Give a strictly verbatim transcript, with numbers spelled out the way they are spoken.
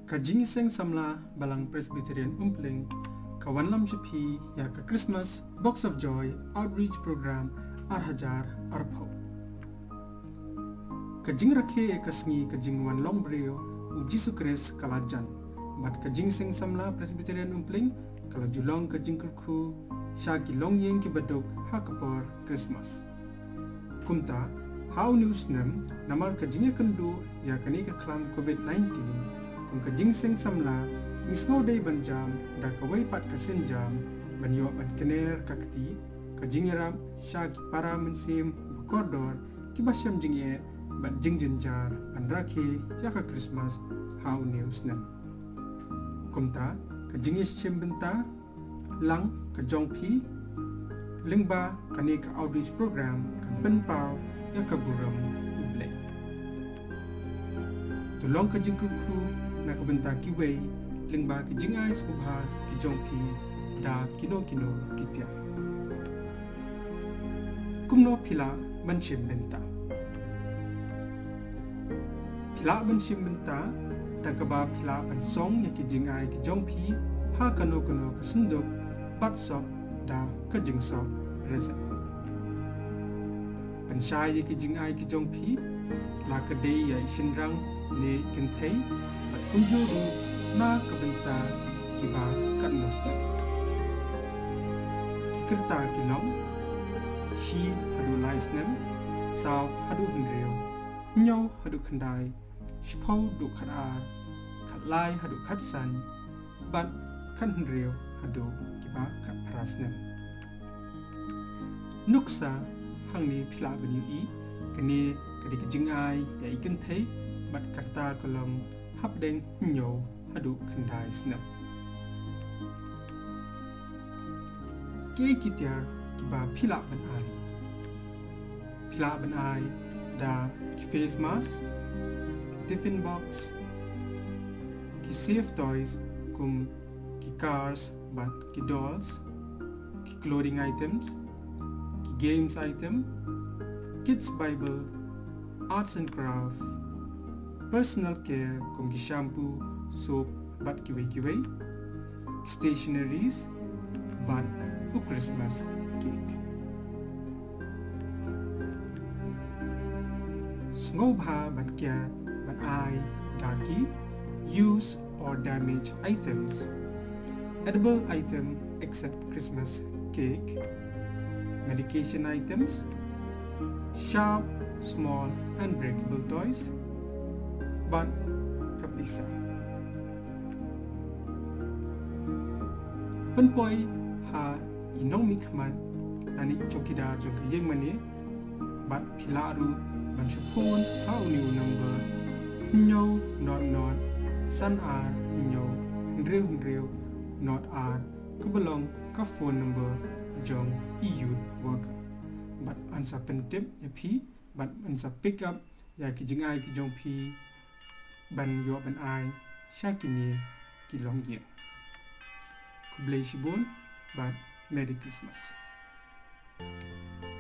Kajing Seng Samla Balang Presbyterian Umpling Kawan Lam Shapi ya ka Christmas Box of Joy Outreach Program Arhajar Arpho Kajing Rakhe Ekasngi Kajing Wan Long Brio U Jisu Kris Kalajan Mat Kajing Seng Samla Presbyterian Umpling Kala Julong Kajing Kurku Shaki Long Yeng Ki Badok Hakapor Christmas Kumta How News Nem Namar Kajing Kendu ya kani ka klam COVID nineteen Kung Kajing Seng Samla Nisngau day banjam da kawai pat kasenjam banyo ban kener kakti kajing ram shaki para mensim bukordor kibasyam jingye ban jingjenjar panrake yaka Christmas how news nem kumta kajing ischem benta lang kajong pi lingba kani ka outreach program kan penpau yaka buram uble tulong kajing kuku na kabenta kiwei lingba ki jingai subha ki jongpi da kino kino kitya kumno phila banshim benta phila banshim benta da kaba phila ban song ya ki jingai ki jongpi ha kano kano ka sinduk pat sop da ka jingsop present panshai ya ki jingai ki jongpi la ka dei ya shinrang ne kinthei pat kunjuru na kabenta kiba kannosna kikerta kilong shi hadu laisnem saw hadu hnreu nyaw hadu khandai shpau du khadar khalai hadu khatsan bat khan hnreu hadu kiba khat prasnem nuksa hangni phila bani i kani kadi kijingai ya ikin thei bat karta kolom hapdeng nyaw hadu khandai snap ke kityar kiba phila ban ai phila ban ai da ki face mask ki tiffin box ki safe toys kum ki cars bat ki dolls ki clothing items ki games item kids bible arts and craft personal care kum ki shampoo soap bat kiwei kiwei stationaries bat u Christmas cake sngow bha ban kya ban ai daki use or damage items edible item except Christmas cake medication items sharp small and breakable toys but kapisa penpoi ha inong mikman ani chokidar jong yeng mani bat philaru ban chapon ha new number no not not san ar no rew rew not ar kubelong ka phone number jong eu worker but ansa pentip ya phi but ansa pick up ya ki jingai ki jong phi ban yo ban ai shakini ki long ye kublai shibon but Merry Christmas.